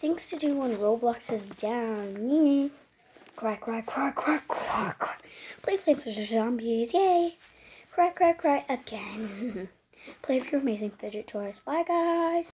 Things to do when Roblox is down. Yay. Cry, cry, cry, cry, cry, cry. Play Plants vs. Zombies. Yay. Cry, cry, cry again. Play with your amazing fidget toys. Bye, guys.